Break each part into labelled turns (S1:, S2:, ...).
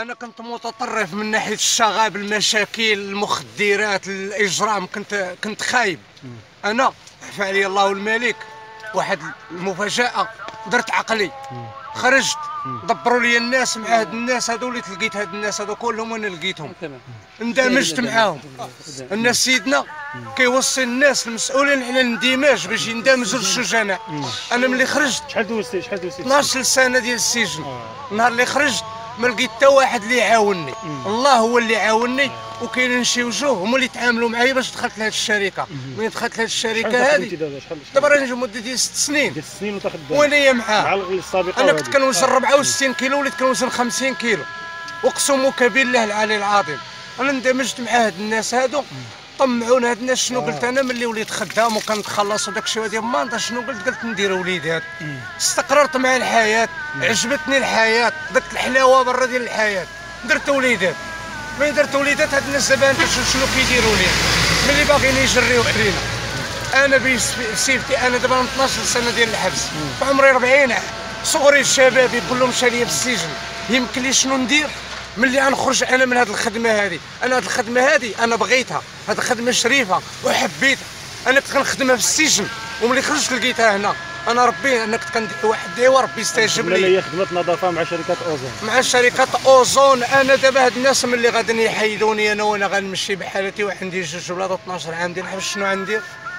S1: انا كنت متطرف من ناحيه الشغب، المشاكل، المخدرات، الاجرام، كنت خايب. انا عفا علي الله الملك، واحد المفاجاه، درت عقلي، خرجت دبروا لي الناس مع هاد الناس هادو اللي تلقيت، هاد الناس هادو كلهم انا لقيتهم، اندمجت معاهم. الناس سيدنا كيوصي الناس المسؤولين على الاندماج باش يندمجوا للسجناء. انا ملي خرجت
S2: شحال دوزتي
S1: 12 سنه ديال السجن. النهار اللي خرجت ما لقيت حتى واحد اللي يعاونني، الله هو اللي عاونني. وكاينين شي وجوه هما اللي تعاملوا معايا باش دخلت لهاد الشركه. ملي دخلت لهاد الشركه هذه دابا راني نجي ديال 6 سنين.
S2: 6 سنين وانت خدام
S1: وانايا معاه.
S2: مع السابقه.
S1: انا كنت كنوزن 64 كيلو وليت كنوزن 50 كيلو، اقسم بالله العلي العظيم. انا اندمجت مع هاد الناس هادو، طمعونا هاد الناس. شنو قلت انا ملي وليت خدام وكنتخلص وداك الشيء ديال مانطا؟ شنو قلت ندير وليدات. استقررت مع الحياه، عجبتني الحياه، داك الحلاوه برا ديال الحياه، درت وليدات. ملي درت وليدات هاد الناس دابا انت شنو كيديروا لي؟ ملي باغيين يجريو علينا. انا بسيفتي انا دابا 12 سنه ديال الحبس، وعمري 40 عام، صغري الشباب كلهم مشى ليا في السجن. يمكن لي شنو ندير ملي غنخرج انا من هذه الخدمه هذه؟ انا هذه الخدمه هذه انا بغيتها، هذه خدمه شريفه وحبيتها. انا كنت كنخدمها في السجن وملي خرجت لقيتها هنا. انا ربي انا كنت كندير واحد الدعوه ربي يستجيب لي.
S2: هي خدمه نظافه مع شركه اوزون.
S1: مع شركه اوزون. انا دابا هاد الناس ملي غادي يحيدوني انا وانا غنمشي بحالتي وعندي 2 ولاد 12 عام ديال الحبس، شنو غندير؟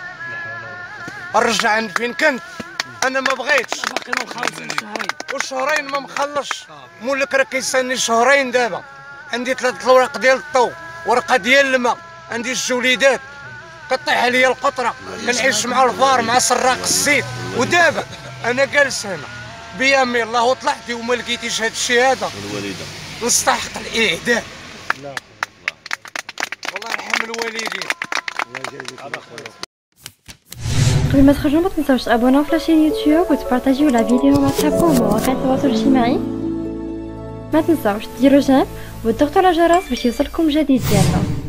S1: نرجع عند فين كنت. انا ما بغيتش.
S3: باقي ما مخلصين شهرين
S1: وشهرين ما مخلصش. مولك راه كيستني شهرين دابا. عندي 3 الوراق ديال الضو، ورقه ديال الماء، عندي 2 وليدات، كطيح عليا القطره، كنعيش مع الفار مع سراق الزيت. ودابا انا جالس هنا بيامي الله وطلعت وما لقيتيش هذا الشيء هذا. الوالده نستحق الاعدام. لا والله يرحم الوالدين.
S2: الله يجازيك.
S4: قبل ما تخرجوا ما تنساوش تابوناو في لاشين يوتيوب وتبارطاجيو لا فيديو مع صحابكم ومواقع التواصل الاجتماعي. ما تنساوش ديروا جيم وتضغطوا على الجرس باش يوصلكم جديد ديالنا.